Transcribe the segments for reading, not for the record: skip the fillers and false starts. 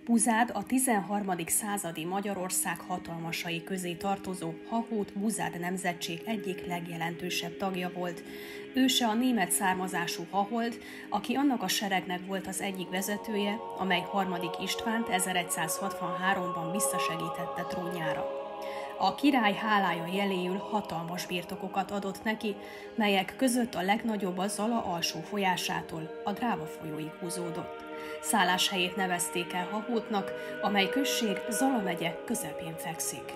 Buzád a 13. századi Magyarország hatalmasai közé tartozó Hahót-Buzád nemzetség egyik legjelentősebb tagja volt. Őse a német származású Hahold, aki annak a seregnek volt az egyik vezetője, amely harmadik Istvánt 1163-ban visszasegítette trónjára. A király hálája jeléül hatalmas birtokokat adott neki, melyek között a legnagyobb a Zala alsó folyásától a Dráva folyóig húzódott. Szálláshelyét nevezték el Hahótnak, amely község Zala megye közepén fekszik.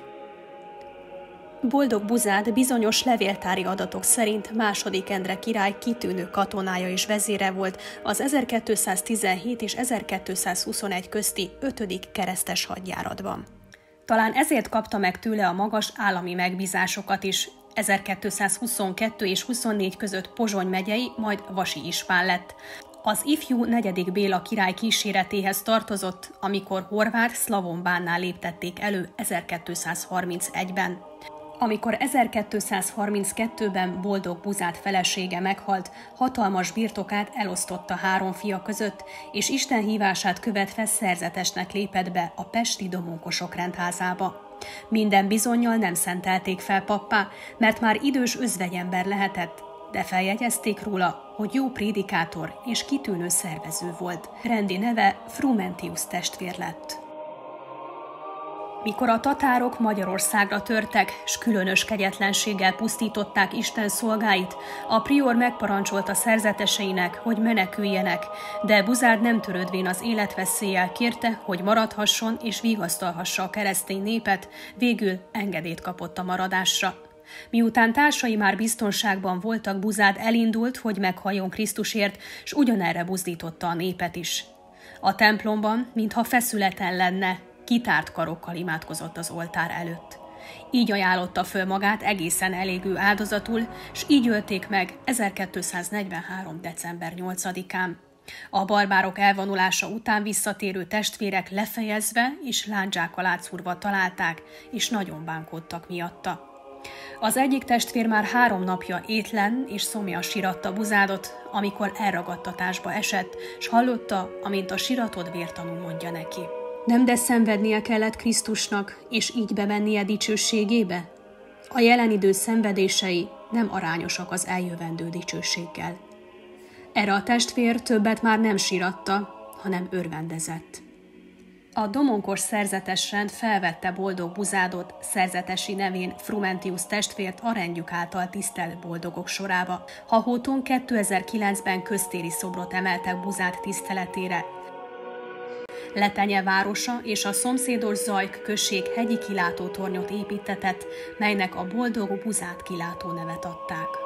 Boldog-Buzád bizonyos levéltári adatok szerint II. Endre király kitűnő katonája és vezére volt az 1217 és 1221 közti 5. keresztes hadjáratban. Talán ezért kapta meg tőle a magas állami megbízásokat is. 1222 és 24 között Pozsony megyei, majd Vasi István lett. Az ifjú 4. Béla király kíséretéhez tartozott, amikor Horváth-Szlavon bánnál léptették elő 1231-ben. Amikor 1232-ben Boldog-Buzád felesége meghalt, hatalmas birtokát elosztotta 3 fia között, és Isten hívását követve szerzetesnek lépett be a pesti domonkosok rendházába. Minden bizonnyal nem szentelték fel pappá, mert már idős özvegyember lehetett, de feljegyezték róla, hogy jó prédikátor és kitűnő szervező volt. Rendi neve Frumentius testvér lett. Mikor a tatárok Magyarországra törtek, s különös kegyetlenséggel pusztították Isten szolgáit, a prior megparancsolta szerzeteseinek, hogy meneküljenek, de Buzád nem törődvén az életveszéllyel kérte, hogy maradhasson és vigasztalhassa a keresztény népet, végül engedélyt kapott a maradásra. Miután társai már biztonságban voltak, Buzád elindult, hogy meghalljon Krisztusért, s ugyanerre buzdította a népet is. A templomban, mintha feszületen lenne, kitárt karokkal imádkozott az oltár előtt. Így ajánlotta föl magát egészen elégő áldozatul, s így ölték meg 1243. december 8-án. A barbárok elvonulása után visszatérő testvérek lefejezve és lándzsák alá szúrva találták, és nagyon bánkodtak miatta. Az egyik testvér már 3 napja étlen és szomjan síratta Buzádot, amikor elragadtatásba esett, s hallotta, amint a siratod vértanú mondja neki: nem de szenvednie kellett Krisztusnak, és így bemennie dicsőségébe? A jelen idő szenvedései nem arányosak az eljövendő dicsőséggel. Erre a testvér többet már nem síratta, hanem örvendezett. A domonkos szerzetesrend felvette Boldog-Buzádot, szerzetesi nevén Frumentius testvért a rendjük által tisztelt boldogok sorába. Hahóton 2009-ben köztéri szobrot emeltek Buzád tiszteletére. Letenye városa és a szomszédos Zajk község hegyi kilátótornyot építtetett, melynek a Boldog-Buzád kilátó nevet adták.